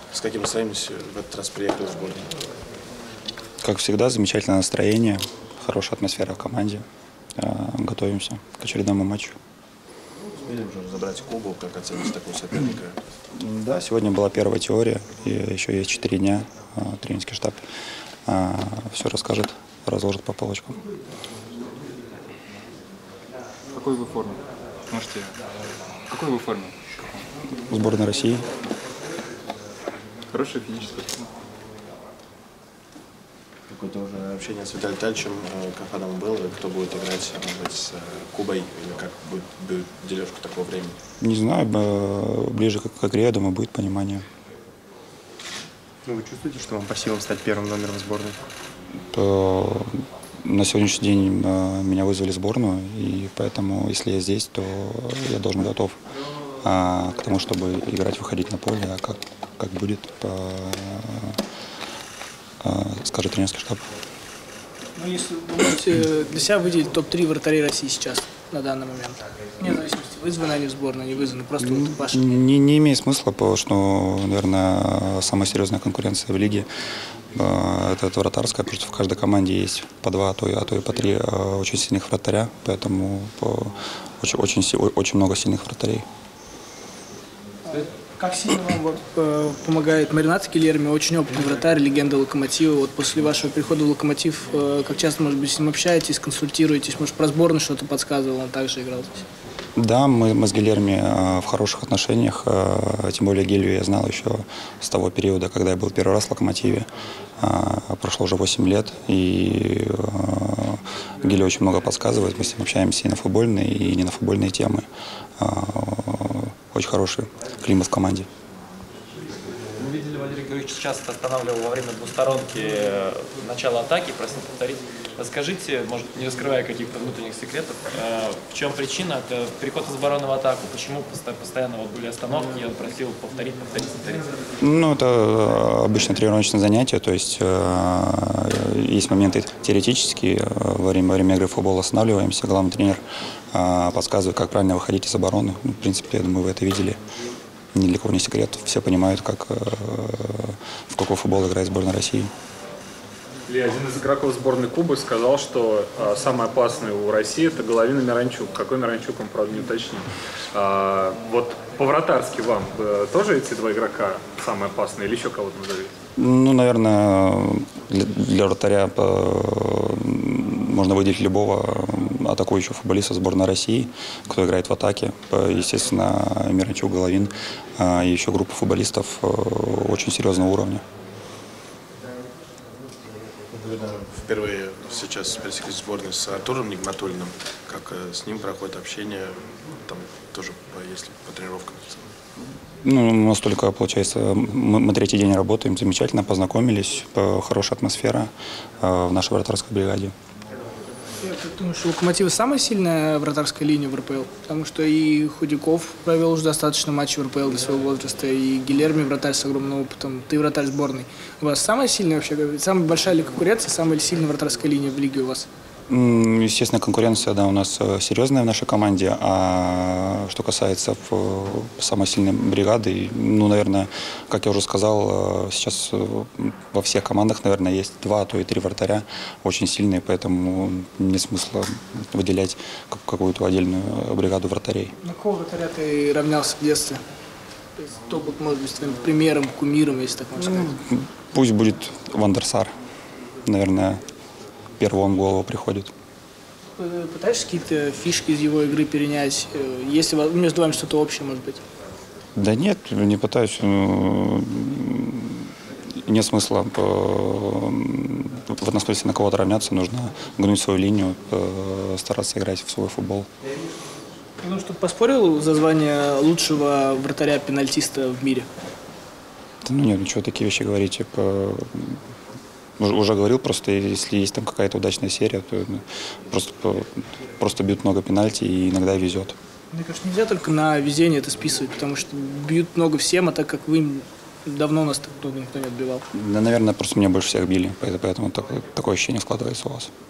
С каким настроением в этот раз приехали в сборную? Как всегда, замечательное настроение, хорошая атмосфера в команде. Готовимся к очередному матчу. Успели уже разобрать кубок, как оценить такого соперника? Да, сегодня была первая теория, и еще есть 4 дня. Тренерский штаб все расскажет, разложит по полочкам. В какой вы форме? Можете... В какой вы форме? Сборная России. Хорошая физическая форма. Какое-то уже общение с Виталием Витальевичем, как оно было, кто будет играть, может быть, с Кубой, или как будет дележка такого времени? Не знаю, ближе к игре, я думаю, будет понимание. Ну, вы чувствуете, что вам по силам стать первым номером сборной? На сегодняшний день меня вызвали в сборную, и поэтому, если я здесь, то я должен готов к тому, чтобы играть, выходить на поле, а как будет, скажет тренерский штаб. Ну, если вы можете для себя выделить топ-3 вратарей России сейчас, на данный момент, вне зависимости, вызваны они в сборную, не вызваны, просто вот ваши... Не имеет смысла, потому что, наверное, самая серьезная конкуренция в лиге это вратарская, потому что в каждой команде есть по 2, а то и по 3 очень сильных вратаря, поэтому очень много сильных вратарей. Как сильно вам помогает Маринат Гильерми, очень опытный вратарь, легенда «Локомотива». Вот после вашего прихода в «Локомотив», как часто, может быть, с ним общаетесь, консультируетесь, может, про сборную что-то подсказывал, он также играл здесь? Да, мы с Гильерми в хороших отношениях, тем более Гилью я знал еще с того периода, когда я был первый раз в «Локомотиве». Прошло уже 8 лет, и Гилью очень много подсказывает, мы с ним общаемся и на футбольные, и не на футбольные темы. Очень хороший климат в команде. Мы видели, Валерий Георгиевич часто останавливал во время двусторонки начало атаки, просил повторить. Расскажите, может, не раскрывая каких-то внутренних секретов, в чем причина? Это переход из обороны в атаку. Почему постоянно вот были остановки, и он просил повторить? Ну, это обычно тренировочное занятие, то есть есть моменты теоретические, во время игры в футбол останавливаемся, главный тренер подсказывает, как правильно выходить из обороны. Ну, в принципе, я думаю, вы это видели. Ни для кого не секрет. Все понимают, в какой футбол играет сборная России. Один из игроков сборной Кубы сказал, что самый опасный у России это Головин и Миранчук. Какой Миранчук, он, правда, не уточнил. Вот по-вратарски вам тоже эти два игрока самые опасные или еще кого-то назовите? Ну, наверное, для вратаря можно выделить любого атакующего футболиста сборной России, кто играет в атаке. Естественно, Миранчук, Головин и еще группа футболистов очень серьезного уровня. Вы впервые сейчас пересеклись в сборной с Артуром Нигматуллиным. Как с ним проходит общение, там тоже, если по тренировкам? Ну, у нас только, получается, мы 3-й день работаем, замечательно познакомились, хорошая атмосфера в нашей вратарской бригаде. Я думаю, что у «Локомотива» самая сильная вратарская линия в РПЛ, потому что и Худяков провел уже достаточно матчей в РПЛ для своего возраста, и Гильерми вратарь с огромным опытом, ты вратарь сборной. У вас самая сильная вообще, самая большая ли конкуренция, самая сильная вратарская линия в лиге у вас? Естественно, конкуренция, да, у нас серьезная в нашей команде, а что касается самой сильной бригады, ну, наверное, как я уже сказал, сейчас во всех командах, наверное, есть 2, а то и 3 вратаря очень сильные, поэтому нет смысла выделять какую-то отдельную бригаду вратарей. На какого вратаря ты равнялся в детстве? Кто будет, может быть, твоим примером, кумиром, если так можно сказать? Пусть будет Ван дер Сар, наверное. Первый он в голову приходит. Пытаешься какие-то фишки из его игры перенять? Если между вами что-то общее, может быть? Да нет, не пытаюсь. Нет смысла в этом смысле на кого-то равняться. Нужно гнуть свою линию, стараться играть в свой футбол. Ну, что поспорил за звание лучшего вратаря-пенальтиста в мире? Да, ну нет, ничего, такие вещи говорить. Уже говорил, просто если есть там какая-то удачная серия, то просто бьют много пенальти и иногда везет. Мне кажется, нельзя только на везение это списывать, потому что бьют много всем, а так как вы давно нас так много никто не отбивал. Да, наверное, просто меня больше всех били, поэтому такое ощущение складывается у вас.